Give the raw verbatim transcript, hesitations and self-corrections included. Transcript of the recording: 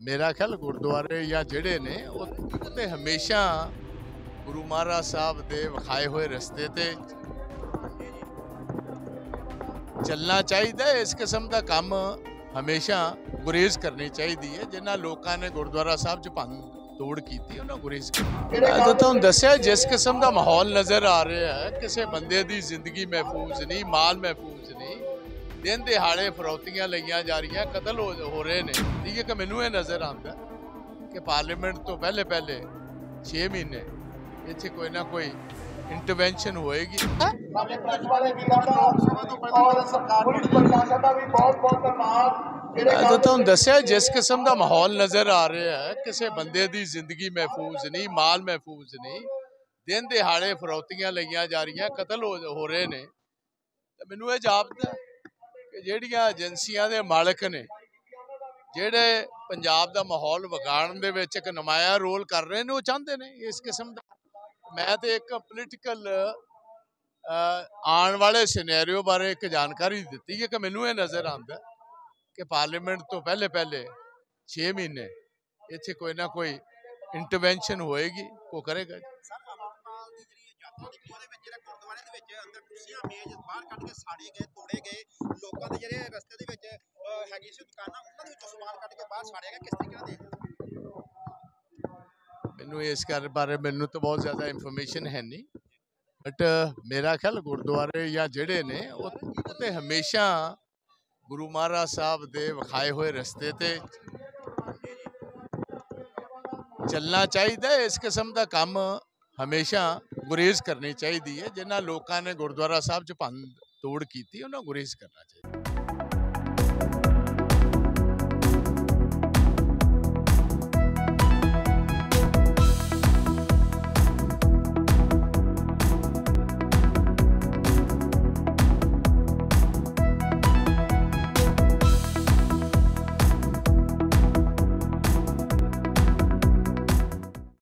मेरा ख्याल गुरुद्वारे या जिहड़े ने उत्ते हमेशा गुरु महाराज साहब दे विखाए हुए रस्ते ते चलना चाहिए। इस किस्म का काम हमेशा गुरेज करनी चाहिए। जिन्होंने लोगों ने गुरुद्वारा साहब च भंन तोड़ की उन्होंने गुरेज कर तो दसिया जिस किस्म का माहौल नज़र आ रहा है किसी बंदे की जिंदगी महफूज नहीं, माल महफूज नहीं, दिन दिहाड़े फरौतियां लईयां जा रही, कतल हो, हो रहे हैं। ठीक है कि मैनू ये नज़र आता कि पार्लीमेंट तो पहले पहले छे महीने इत्थे कोई ना कोई इंटरवेंशन होएगी। मैं तो दसिया जिस किस्म का माहौल नज़र आ रहा है किसी बंदे की जिंदगी महफूज नहीं, माल महफूज नहीं, दिन दिहाड़े फरौतियां लईयां जा रही, कतल हो, हो रहे हैं। तो मैनू ये जापदा कि जिहड़ियां एजेंसियां दे मालक ने जिहड़े पंजाब दा माहौल विगाड़न दे विच एक नुमाया रोल कर रहे हैं, वो चाहते हैं इस किस्म का। मैं तो एक पोलिटिकल आने वाले सिनेरियो बारे एक जानकारी दी है कि मैनू ये नज़र आता कि पार्लीमेंट तो पहले पहले छे महीने इत्थे कोई ना कोई इंटरवेंशन होएगी, वो करेगा। मैनू इस गल बारे मैनू तो बहुत ज़्यादा इंफॉर्मेशन है नहीं, बट मेरा ख्याल गुरुद्वारे या जिहड़े ने उत्ते हमेशा गुरु महाराज साहब दे विखाए हुए रस्ते ते चलना चाहिए। इस किस्म का काम हमेशा गुरेज करनी चाहिए। जिन्होंने लोगों ने गुरुद्वारा साहब च भंन तोड़ की उन्होंने गुरेज करना चाहिए।